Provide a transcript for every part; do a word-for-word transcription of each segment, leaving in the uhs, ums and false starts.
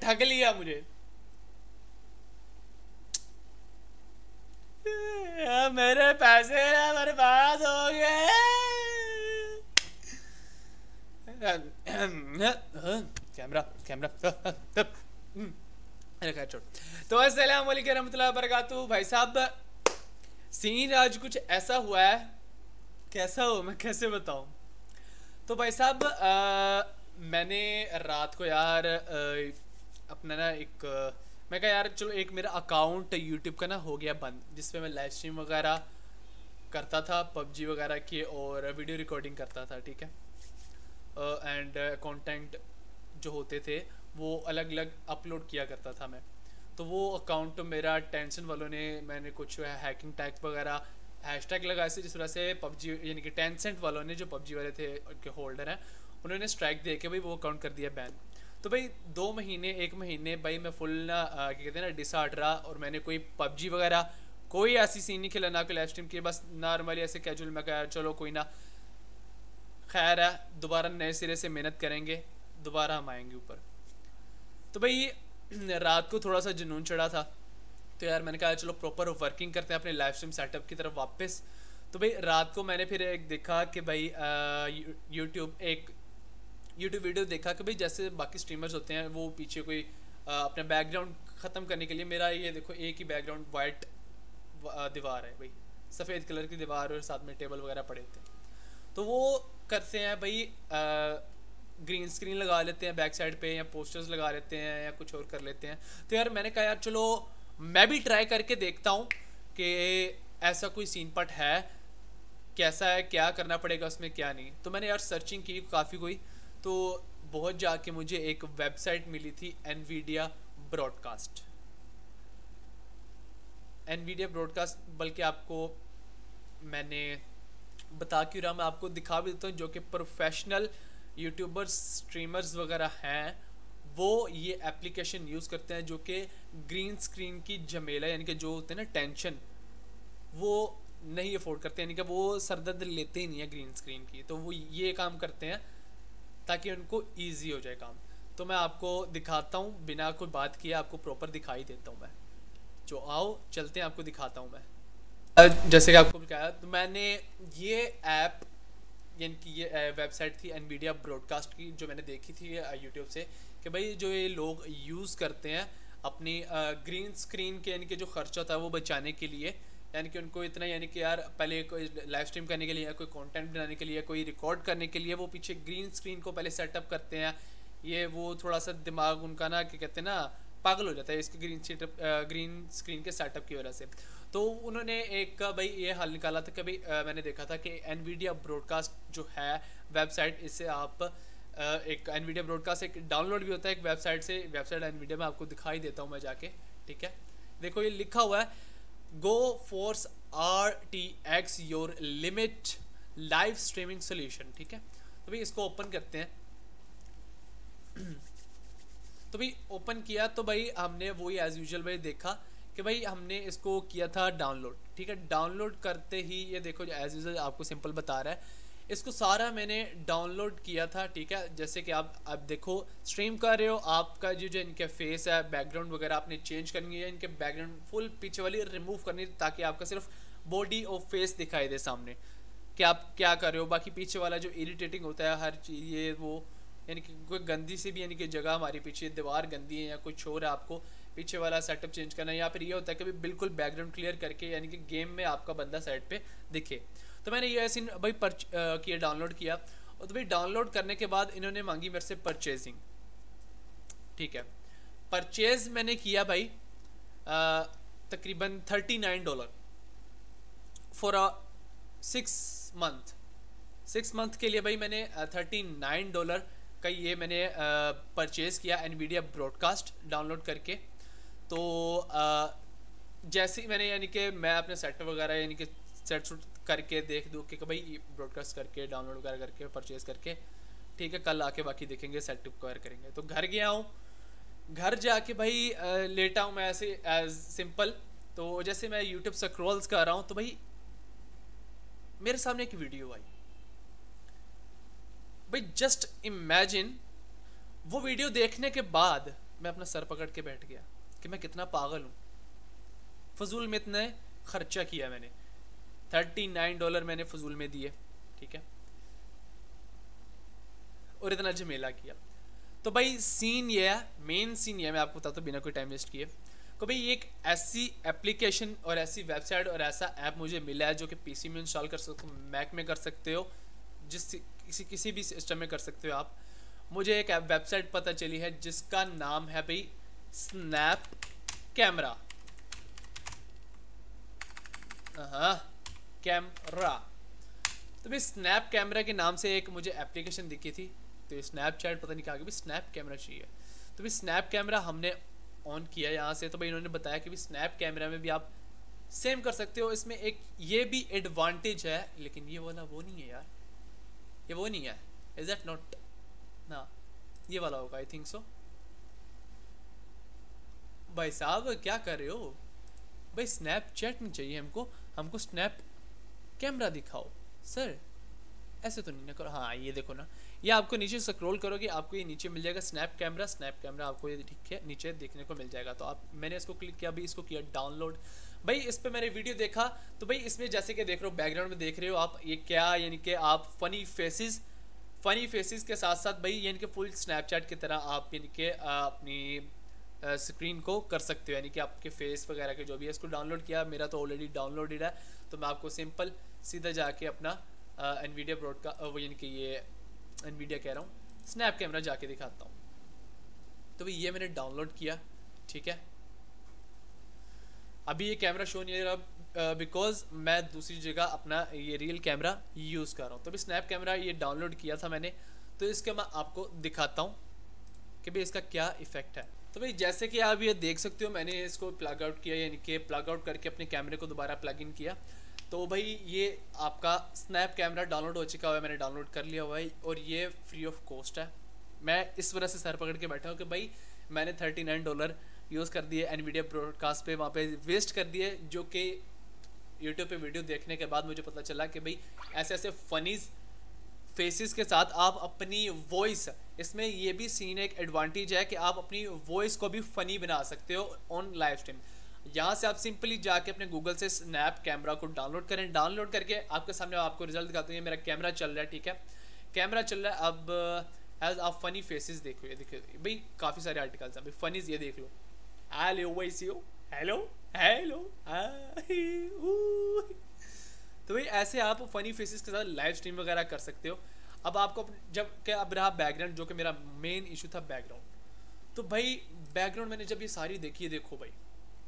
ठग लिया मुझे। यार मेरे पैसे ना बर्बाद हो गए। Camera camera. अरे खैर छोड़। तो अस्सलाम वालेकुम रहमतुल्लाहि व बरकातहू। भाई साहब सीन आज कुछ ऐसा हुआ है, कैसा हो मैं कैसे बताऊं। तो भाई साहब अ, मैंने रात को यार अ, अपना ना एक अ, मैं कहा यार चलो एक मेरा अकाउंट यूट्यूब का ना हो गया बंद, जिसपे मैं लाइव स्ट्रीम वगैरह करता था पबजी वगैरह की और वीडियो रिकॉर्डिंग करता था, ठीक है। एंड कंटेंट जो होते थे वो अलग अलग अपलोड किया करता था मैं। तो वो अकाउंट मेरा टेंशन वालों ने, मैंने कुछ हैकिंग टैग वगैरह हैशटैग लगाए थे, जिस वजह से पबजी यानी कि टेंसेंट वालों ने जो पबजी वाले थे उनके होल्डर हैं, उन्होंने स्ट्राइक दे के भाई वो अकाउंट कर दिया बैन। तो भाई दो महीने एक महीने भाई मैं फुल ना क्या कहते हैं ना डिसहार्ट रहा, और मैंने कोई पबजी वगैरह कोई ऐसी सीन नहीं खेला, ना कोई लाइव स्ट्रीम की, बस नॉर्मली ऐसे कैजुअल में कहा चलो कोई ना, खैर है दोबारा नए सिरे से मेहनत करेंगे, दोबारा हम आएंगे ऊपर। तो भाई रात को थोड़ा सा जुनून चढ़ा था, तो यार मैंने कहा चलो प्रॉपर वर्किंग करते हैं अपने लाइव स्ट्रीम सेटअप की तरफ वापस। तो भाई रात को मैंने फिर एक देखा कि भाई यूट्यूब एक यूट्यूब वीडियो देखा कि भाई जैसे बाकी स्ट्रीमर्स होते हैं वो पीछे कोई आ, अपना बैकग्राउंड ख़त्म करने के लिए, मेरा ये देखो एक ही बैकग्राउंड वाइट दीवार है भाई, सफ़ेद कलर की दीवार और साथ में टेबल वगैरह पड़े थे। तो वो करते हैं भाई ग्रीन स्क्रीन लगा लेते हैं बैक साइड पे, या पोस्टर्स लगा लेते हैं, या कुछ और कर लेते हैं। तो यार मैंने कहा यार चलो मैं भी ट्राई करके देखता हूँ कि ऐसा कोई सीन पट है, कैसा है, क्या करना पड़ेगा उसमें क्या नहीं। तो मैंने यार सर्चिंग की काफ़ी कोई, तो बहुत जाके मुझे एक वेबसाइट मिली थी एनवीडिया ब्रॉडकास्ट। एनवीडिया ब्रॉडकास्ट बल्कि आपको मैंने बता क्यों रहा, मैं आपको दिखा भी देता हूँ, जो कि प्रोफेशनल यूट्यूबर्स स्ट्रीमर्स वगैरह हैं वो ये एप्लीकेशन यूज़ करते हैं, जो कि ग्रीन स्क्रीन की झमेला यानी कि जो होते हैं ना टेंशन, वो नहीं अफोर्ड करते, यानी कि वो सरदर्द लेते ही नहीं है ग्रीन स्क्रीन की, तो वो ये काम करते हैं ताकि उनको ईजी हो जाए काम। तो मैं आपको दिखाता हूँ, बिना कोई बात किए आपको प्रॉपर दिखाई देता हूँ मैं। जो आओ चलते हैं, आपको दिखाता हूँ मैं। जैसे कि आपको बताया, तो मैंने ये ऐप यानी कि ये वेबसाइट थी एनवीडिया ब्रॉडकास्ट की, जो मैंने देखी थी यूट्यूब से कि भाई जो ये लोग यूज़ करते हैं अपनी ग्रीन स्क्रीन के यानी कि जो खर्चा था वो बचाने के लिए, यानी कि उनको इतना यानी कि यार पहले कोई लाइव स्ट्रीम करने के लिए, कोई कंटेंट बनाने के लिए, कोई रिकॉर्ड करने के लिए वो पीछे ग्रीन स्क्रीन को पहले सेटअप करते हैं। ये वो थोड़ा सा दिमाग उनका ना क्या कहते हैं ना पागल हो जाता है इसके ग्रीन सेटअप ग्रीन स्क्रीन के सेटअप की वजह से। तो उन्होंने एक भाई ये हल निकाला था कि भाई मैंने देखा था कि एनवीडिया ब्रॉडकास्ट जो है वेबसाइट, इससे आप आ, एक एनवीडिया ब्रॉडकास्ट एक डाउनलोड भी होता है एक वेबसाइट से, वेबसाइट एनवीडिया में आपको दिखाई देता हूँ मैं जाके, ठीक है। देखो ये लिखा हुआ है GeForce R T X your limit live streaming solution, ठीक है। तो भाई इसको ओपन करते हैं। तो भाई ओपन किया तो भाई हमने वही एज यूजुअल भाई देखा कि भाई हमने इसको किया था डाउनलोड, ठीक है। डाउनलोड करते ही ये देखो एज यूजुअल आपको सिंपल बता रहा है, इसको सारा मैंने डाउनलोड किया था, ठीक है। जैसे कि आप आप देखो स्ट्रीम कर रहे हो, आपका जो जो इनके फेस है बैकग्राउंड वगैरह आपने चेंज करनी है, इनके बैकग्राउंड फुल पीछे वाली रिमूव करनी है, ताकि आपका सिर्फ बॉडी और फेस दिखाई दे सामने कि आप क्या कर रहे हो। बाकी पीछे वाला जो इरिटेटिंग होता है हर चीज़ ये वो, यानी कि कोई गंदी सी भी यानी कि जगह हमारी पीछे दीवार गंदी है या कुछ और है, आपको पीछे वाला सेटअप चेंज करना है, या फिर ये होता है कि बिल्कुल बैकग्राउंड क्लियर करके यानी कि गेम में आपका बंदा साइड पे दिखे। तो मैंने ये सीन भाई परच किया, डाउनलोड किया, और तो भाई डाउनलोड करने के बाद इन्होंने मांगी मेरे से परचेजिंग, ठीक है। परचेज मैंने किया भाई तकरीबन thirty nine dollar for a six month six month के लिए भाई मैंने थर्टी नाइन डॉलर का ये मैंने परचेज़ किया एनवीडिया ब्रॉडकास्ट डाउनलोड करके। तो आ, जैसे ही मैंने यानी कि मैं अपने सेट वगैरह यानी कि सेट सूट करके देख दूँ कि भाई ब्रॉडकास्ट करके डाउनलोड वगैरह करके परचेज़ करके, ठीक है, कल आके बाकी देखेंगे सेट कवर करेंगे। तो घर गया हूँ, घर जाके भाई लेटा हूँ मैं ऐसे एज सिंपल। तो जैसे मैं यूट्यूब स्क्रॉल्स कर रहा हूँ तो भाई मेरे सामने एक वीडियो आई। भाई जस्ट इमेजिन वो वीडियो देखने के बाद मैं अपना सर पकड़ के बैठ गया कि मैं कितना पागल हूँ। फजूल में इतने खर्चा किया मैंने, थर्टी नाइन डॉलर मैंने फजूल में दिए, ठीक है, और इतना झमेला किया। तो भाई सीन ये है, मेन सीन ये है, मैं आपको बताता हूँ बिना कोई टाइम वेस्ट किए। तो भाई एक ऐसी एप्लीकेशन और ऐसी वेबसाइट और ऐसा ऐप मुझे मिला है जो कि पीसी में इंस्टॉल कर सकते हो, मैक में कर सकते हो, जिस किसी किसी भी सिस्टम में कर सकते हो आप। मुझे एक वेबसाइट पता चली है जिसका नाम है भाई स्नैप कैमरा। हाँ, कैमरा। तो भाई स्नैप कैमरा के नाम से एक मुझे एप्लीकेशन दिखी थी, तो स्नैपचैट पता नहीं कहा कि भाई स्नैप कैमरा चाहिए। तो भाई स्नैप कैमरा हमने ऑन किया यहाँ से। तो भाई इन्होंने बताया कि भाई स्नैप कैमरा में भी आप सेम कर सकते हो। इसमें एक ये भी एडवांटेज है, लेकिन ये वाला वो नहीं है यार, ये वो नहीं है। इज दैट नॉट ना, ये वाला होगा आई थिंक सो। भाई साहब क्या कर रहे हो भाई, स्नैपचैट नहीं चाहिए हमको, हमको स्नैप कैमरा दिखाओ सर, ऐसे तो नहीं ना करो। हाँ ये देखो ना, ये आपको नीचे स्क्रॉल करोगे आपको ये नीचे मिल जाएगा स्नैप कैमरा। स्नैप कैमरा आपको ये ठीक है नीचे देखने को मिल जाएगा। तो आप मैंने इसको क्लिक किया, अभी इसको किया डाउनलोड। भाई इस पे मैंने वीडियो देखा, तो भाई इसमें जैसे कि देख रहे हो बैकग्राउंड में देख रहे हो आप, ये क्या यानी कि आप फनी फेसेस फनी फेसेस के साथ साथ भाई यानी कि फुल स्नैपचैट की तरह आप यानी कि अपनी स्क्रीन को कर सकते हो, यानी कि आपके फेस वगैरह के जो भी है। इसको डाउनलोड किया, मेरा तो ऑलरेडी डाउनलोडेड है। तो मैं आपको सिंपल सीधा जाके अपना एनवीडिया ब्रॉडकास्ट वो यानी कि ये एनवीडिया कह रहा हूँ स्नैप कैमरा जाके दिखाता हूँ। तो भाई ये मैंने डाउनलोड किया, ठीक है। अभी ये कैमरा शो नहीं हो रहा बिकॉज मैं दूसरी जगह अपना ये रियल कैमरा यूज़ कर रहा हूँ। तो भाई स्नैप कैमरा ये डाउनलोड किया था मैंने, तो इसका मैं आपको दिखाता हूँ कि भाई इसका क्या इफेक्ट है। तो भाई जैसे कि आप ये देख सकते हो, मैंने इसको प्लग आउट किया, यानी कि प्लग आउट करके अपने कैमरे को दोबारा प्लग इन किया। तो भाई ये आपका स्नैप कैमरा डाउनलोड हो चुका हुआ है, मैंने डाउनलोड कर लिया हुआ है और ये फ्री ऑफ कॉस्ट है। मैं इस वजह से सर पकड़ के बैठा हूँ कि भाई मैंने थर्टी नाइन डॉलर यूज़ कर दिए एनवीडिया ब्रॉडकास्ट पे, वहाँ पे वेस्ट कर दिए, जो कि यूट्यूब पे वीडियो देखने के बाद मुझे पता चला कि भाई ऐसे ऐसे फनीज फेसेस के साथ आप अपनी वॉइस, इसमें ये भी सीन एक एडवांटेज है कि आप अपनी वॉइस को भी फ़नी बना सकते हो ऑन लाइव स्ट्रीम। यहाँ से आप सिंपली जाके अपने गूगल से स्नैप कैमरा को डाउनलोड करें, डाउनलोड करके आपके सामने आपको रिजल्ट दिखाते हैं। मेरा कैमरा चल रहा है, ठीक है, कैमरा चल रहा है। अब एज आप फनी फेसेस देखो, ये देखो भाई काफ़ी सारे आर्टिकल्स हैं भाई फनीज, ये देख लो, हेलो वैसी हो, हेलो हेलो। तो भाई ऐसे आप फनी फेसेस के साथ लाइव स्ट्रीम वगैरह कर सकते हो। अब आपको जब क्या अब रहा बैकग्राउंड, जो कि मेरा मेन इशू था बैकग्राउंड। तो भाई बैकग्राउंड मैंने जब ये सारी देखी है, देखो भाई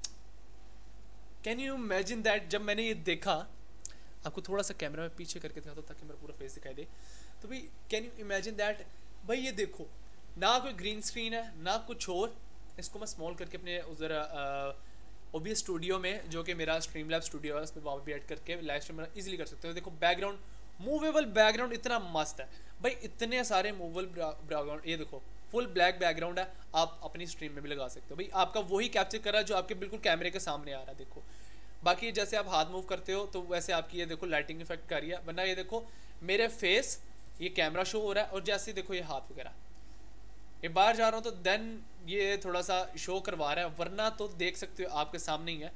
कैन यू इमेजिन दैट, जब मैंने ये देखा, आपको थोड़ा सा कैमरा में पीछे करके दिखाता हूँ ताकि मेरा पूरा फेस दिखाई दे। तो भाई कैन यू इमेजिन दैट, भाई ये देखो ना कोई ग्रीन स्क्रीन है ना कुछ और। इसको मैं स्मॉल करके अपने उधर ओबीएस स्टूडियो में, जो कि मेरा स्ट्रीम लैब स्टूडियो है, उसमें वहाँ भी ऐड करके लाइव स्ट्रीम इजीली कर सकते हो। देखो बैकग्राउंड, मूवेबल बैकग्राउंड इतना मस्त है भाई, इतने सारे मूवेबल बैकग्राउंड। ये देखो फुल ब्लैक बैकग्राउंड है, आप अपनी स्ट्रीम में भी लगा सकते हो भाई, आपका वही कैप्चर कर रहा है जो आपके बिल्कुल कैमरे के सामने आ रहा है। देखो बाकी जैसे आप हाथ मूव करते हो तो वैसे आपकी ये देखो लाइटिंग इफेक्ट कर रही है, वरना ये देखो मेरे फेस ये कैमरा शो हो रहा है, और जैसे देखो ये हाथ वगैरह, ये बाहर जा रहा हूँ तो देन ये थोड़ा सा शो करवा रहा है, वरना तो देख सकते हो आपके सामने ही है,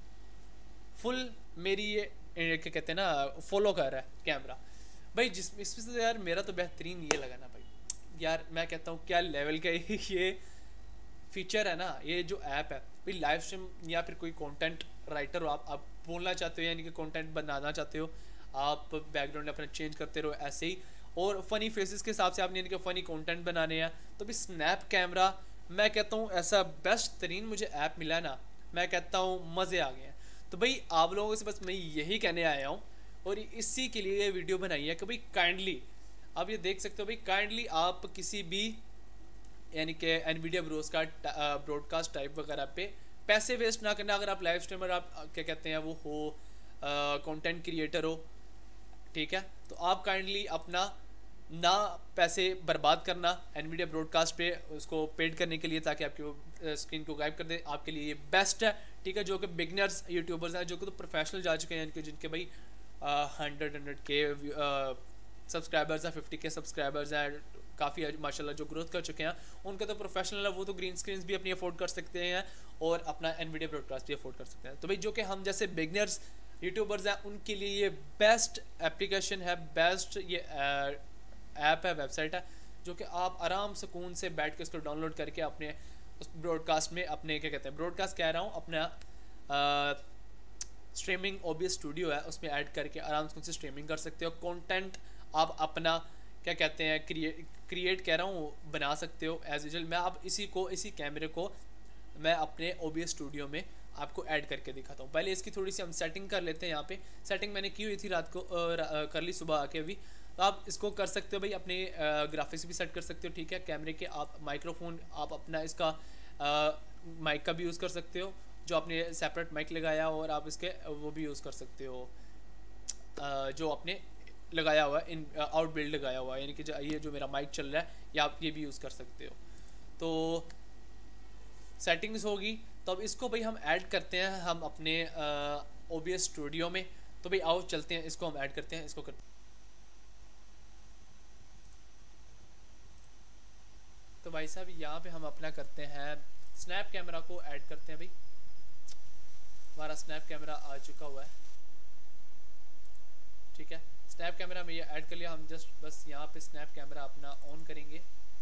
फुल मेरी ये क्या कहते हैं ना फॉलो कर रहा है कैमरा भाई। जिस इसमें से यार मेरा तो बेहतरीन ये लगा ना भाई, यार मैं कहता हूँ क्या लेवल का ये फीचर है ना, ये जो ऐप है भाई। लाइव स्ट्रीम या फिर कोई कंटेंट राइटर हो आप आप बोलना चाहते हो, यानी कि कंटेंट बनाना चाहते हो, आप बैकग्राउंड अपना चेंज करते रहो ऐसे ही, और फनी फेसेस के हिसाब से आपने यानी कि फ़नी कंटेंट बनाने हैं, तो भी स्नैप कैमरा मैं कहता हूँ ऐसा बेस्ट तरीन मुझे ऐप मिला ना, मैं कहता हूँ मज़े आ गए हैं। तो भाई आप लोगों से बस मैं यही कहने आया हूँ, और इसी के लिए ये वीडियो बनाई है कि भाई काइंडली आप ये देख सकते हो भाई, काइंडली आप किसी भी यानी कि एनवीडिया ब्रॉडकास्ट ब्रॉडकास्ट टाइप वगैरह पे पैसे वेस्ट ना करना। अगर आप लाइव स्ट्रीमर आप क्या कहते हैं वो हो, कंटेंट क्रिएटर हो, ठीक है, तो आप काइंडली अपना ना पैसे बर्बाद करना एनवीडिया ब्रॉडकास्ट पे उसको पेड करने के लिए, ताकि आपकी स्क्रीन को गायब कर दे। आपके लिए ये बेस्ट है, ठीक है, जो कि बिगनर्स यूट्यूबर्स हैं, जो कि तो प्रोफेशनल जा चुके हैं, जिनके भाई हंड्रेड हंड्रेड के सब्सक्राइबर्स हैं, फिफ्टी के सब्सक्राइबर्स हैं, काफ़ी माशाल्लाह जो ग्रोथ कर चुके हैं, उनका तो प्रोफेशनल है, वो तो ग्रीन स्क्रीन भी अपनी अफोर्ड कर सकते हैं और अपना एनवीडिया ब्रॉडकास्ट भी अफोर्ड कर सकते हैं। तो भाई जो कि हम जैसे बिगनर्स यूट्यूबर्स हैं उनके लिए ये बेस्ट एप्लीकेशन है, बेस्ट ये ऐप है, वेबसाइट है, जो कि आप आराम सुकून से बैठ के उसको डाउनलोड करके अपने उस ब्रॉडकास्ट में अपने क्या कहते हैं ब्रॉडकास्ट कह रहा हूँ अपना स्ट्रीमिंग ओबीएस स्टूडियो है उसमें ऐड करके आराम से स्ट्रीमिंग कर सकते हो। कंटेंट आप अपना क्या कहते हैं क्रिएट क्रिएट कह रहा हूँ बना सकते हो एज यूजुअल। मैं अब इसी को इसी कैमरे को मैं अपने ओबीएस स्टूडियो में आपको ऐड करके दिखाता हूँ। पहले इसकी थोड़ी सी हम सेटिंग कर लेते हैं। यहाँ पे सेटिंग मैंने की हुई थी रात को आ, कर ली सुबह आके अभी। तो आप इसको कर सकते हो भाई, अपने ग्राफिक्स भी सेट कर सकते हो, ठीक है। कैमरे के आप माइक्रोफोन आप अपना इसका माइक का भी यूज़ कर सकते हो, जो आपने सेपरेट माइक लगाया हो, और आप इसके वो भी यूज़ कर सकते हो आ, जो आपने लगाया हुआ है इन आउट बिल्ड लगाया हुआ है, यानी कि जो ये जो मेरा माइक चल रहा है या आप ये भी यूज़ कर सकते हो। तो सेटिंग्स होगी, तो अब इसको भाई हम ऐड करते हैं हम अपने ओबीएस स्टूडियो में। तो भाई आओ चलते हैं, इसको हम ऐड करते हैं, इसको करते हैं। तो भाई साहब यहाँ पे हम अपना करते हैं स्नैप कैमरा को ऐड करते हैं। भाई हमारा स्नैप कैमरा आ चुका हुआ है, ठीक है। स्नैप कैमरा में ये ऐड कर लिया, हम जस्ट बस यहाँ पे स्नैप कैमरा अपना ऑन करेंगे।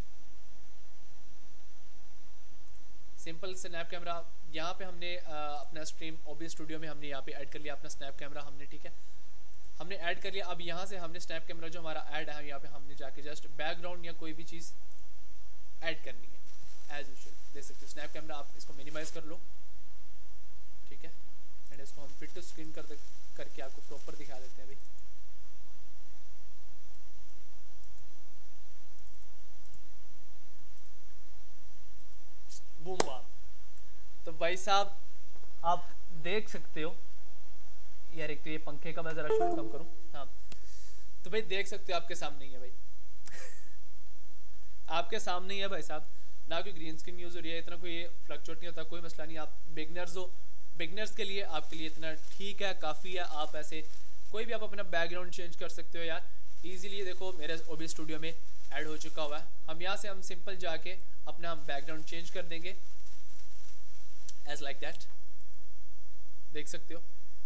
सिंपल स्नैप कैमरा यहाँ पे हमने आ, अपना स्ट्रीम ओबीएस स्टूडियो में हमने यहाँ पे ऐड कर लिया अपना स्नैप कैमरा हमने, ठीक है। हमने ऐड कर लिया। अब यहाँ से हमने स्नैप कैमरा जो हमारा ऐड है यहाँ पे हमने जाके जस्ट बैकग्राउंड या कोई भी चीज़ ऐड करनी है एज यूजुअल। देख सकते हो स्नैप कैमरा, आप इसको मिनिमाइज कर लो, ठीक है। एंड इसको हम फिट टू स्क्रीन कर दे करके आपको प्रॉपर दिखा देते हैं भाई। Boom bam. तो भाई साहब आप देख सकते हो यार, एक तो ये पंखे का मैं जरा शोर कम करूं, हाँ। तो भाई देख सकते हो आपके सामने ही है भाई आपके सामने ही है भाई साहब, ना कोई ग्रीन स्क्रीन यूज़ हो रही है, इतना कोई फ्लक्चुएट नहीं होता, कोई मसला नहीं। आप बिगनर्स हो, बिगनर्स के लिए आपके लिए इतना ठीक है, काफ़ी है। आप ऐसे कोई भी आप अपना बैकग्राउंड चेंज कर सकते हो यार इजीली। देखो मेरे ओबीएस स्टूडियो में ऐड हो चुका हुआ है। हम यहाँ से हम सिंपल जाके अपना हम बैकग्राउंड चेंज कर देंगे एज लाइक दैट, देख सकते हो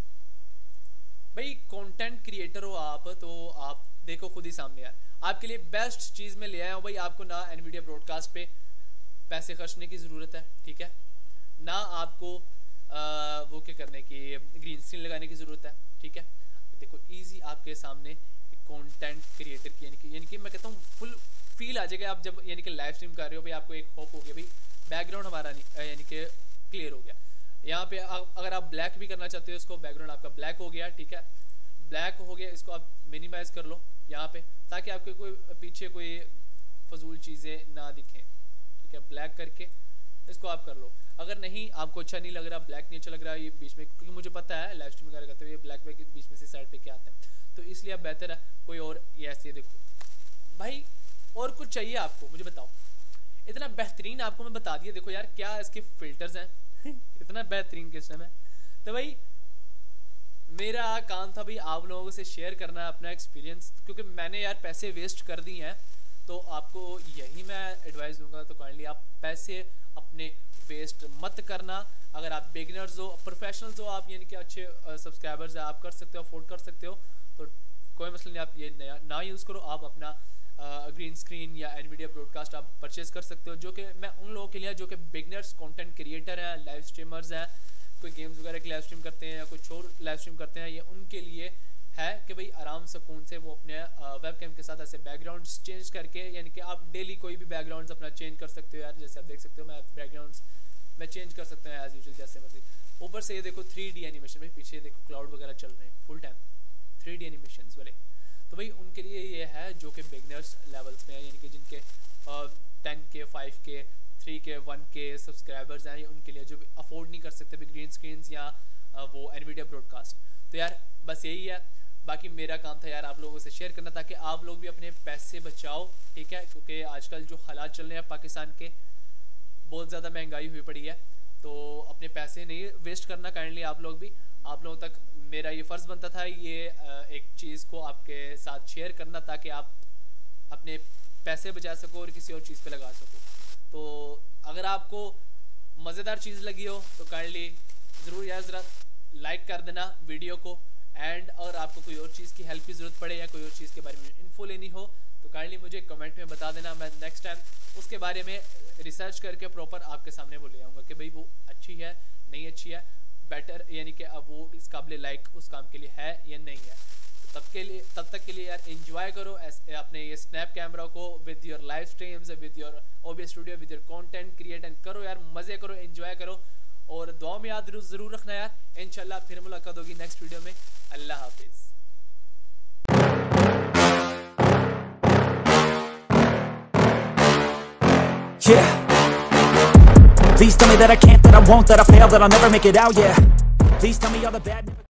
भाई। कंटेंट क्रिएटर हो आप तो आप देखो खुद ही सामने यार, आपके लिए बेस्ट चीज़ में ले आया हूँ भाई। आपको ना एनवीडिया ब्रॉडकास्ट पे पैसे खर्चने की ज़रूरत है, ठीक है, ना आपको आ, वो क्या करने की ग्रीन स्क्रीन लगाने की ज़रूरत है, ठीक है। देखो इजी आपके सामने कंटेंट क्रिएटर की यानी कि यानी कि मैं कहता हूँ फुल फील आ जाएगा आप जब यानी कि लाइव स्ट्रीम कर रहे हो भाई। आपको एक होप हो गया भाई, बैकग्राउंड हमारा यानी कि क्लियर हो गया। यहाँ पे अगर आप ब्लैक भी करना चाहते हो इसको, बैकग्राउंड आपका ब्लैक हो गया, ठीक है, ब्लैक हो गया। इसको आप मिनिमाइज कर लो यहाँ पे, ताकि आपके कोई पीछे कोई फजूल चीज़ें ना दिखें, ठीक है। ब्लैक करके इसको आप कर लो। अगर नहीं आपको अच्छा नहीं लग रहा, ब्लैक नहीं अच्छा लग रहा ये बीच में, क्योंकि मुझे पता है लाइव स्ट्रीम वगैरह करते हुए ये ब्लैक ब्लैक बीच में से साइड पे क्या आता है, तो इसलिए आप बेहतर है कोई और ये ऐसे देखो भाई। और कुछ चाहिए आपको मुझे बताओ, इतना बेहतरीन आपको मैं बता दिया। देखो यार क्या इसके फिल्टर्स हैं इतना बेहतरीन किस्म है। तो भाई मेरा काम था भाई आप लोगों से शेयर करना अपना एक्सपीरियंस, क्योंकि मैंने यार पैसे वेस्ट कर दिए हैं, तो आपको यही मैं एडवाइस दूंगा। तो काइंडली आप पैसे अपने वेस्ट मत करना। अगर आप बिगिनर्स हो, प्रोफेशनल्स हो आप, यानी कि अच्छे सब्सक्राइबर्स हैं, आप कर सकते हो, अफोर्ड कर सकते हो, तो कोई मसला नहीं, आप ये नया ना यूज़ करो। आप अपना ग्रीन स्क्रीन या एनवीडिया ब्रॉडकास्ट आप परचेज कर सकते हो, जो कि मैं उन लोगों के लिए जो कि बिगिनर्स कंटेंट क्रिएटर हैं, लाइव स्ट्रीमर्स हैं, कोई गेम्स वगैरह की लाइव स्ट्रीम करते हैं या कुछ और लाइव स्ट्रीम करते हैं, ये उनके लिए है कि भाई आराम सुकून से वो अपने वेब कैम के साथ ऐसे बैकग्राउंड्स चेंज करके, यानी कि आप डेली कोई भी बैकग्राउंड्स अपना चेंज कर सकते हो यार। जैसे आप देख सकते हो मैं बैकग्राउंड्स मैं चेंज कर सकता हूँ एज यूजुअल जैसे मर्जी। ऊपर से ये देखो थ्री डी एनिमेशन में, पीछे देखो क्लाउड वगैरह चल रहे हैं full time three D animation वाले। तो भाई उनके लिए ये है जो कि बिगनर्स लेवल्स में है, यानी कि जिनके टेन के फाइव के थ्री के वन के सब्सक्राइबर्स हैं, उनके लिए जो अफोर्ड नहीं कर सकते भी ग्रीन स्क्रीन या आ, वो एनवीडिया ब्रॉडकास्ट। तो यार बस यही है, बाकी मेरा काम था यार आप लोगों से शेयर करना ताकि आप लोग भी अपने पैसे बचाओ, ठीक है। क्योंकि आजकल जो हालात चल रहे हैं पाकिस्तान के, बहुत ज़्यादा महंगाई हुई पड़ी है, तो अपने पैसे नहीं वेस्ट करना। काइंडली आप लोग भी, आप लोगों तक मेरा ये फ़र्ज़ बनता था ये एक चीज़ को आपके साथ शेयर करना ताकि आप अपने पैसे बचा सको और किसी और चीज़ पे लगा सको। तो अगर आपको मज़ेदार चीज़ लगी हो तो काइंडली ज़रूर यार ज़रा लाइक कर देना वीडियो को। एंड और आपको कोई और चीज़ की हेल्प की ज़रूरत पड़े या कोई और चीज़ के बारे में इन्फो लेनी हो तो काइंडली मुझे कमेंट में बता देना। मैं नेक्स्ट टाइम उसके बारे में रिसर्च करके प्रॉपर आपके सामने वो ले आऊँगा कि भाई वो अच्छी है नहीं अच्छी है, बेटर यानी कि अब वो इस काबिल लाइक उस काम के लिए है या नहीं है। तो तब के लिए तब तक के लिए यार एंजॉय करो अपने ये स्नैप कैमरा को with your live streams, with your OBS studio, with your content create and करो यार, मज़े करो, एंजॉय करो और दुआ में याद ज़रूर रखना यार। इंशाल्लाह फिर मुलाकात होगी नेक्स्ट वीडियो में। अल्लाह हाफिज़। Yeah. Please tell me that I can't, that I won't, that I fail, that I'll never make it out, yeah. Please tell me all the bad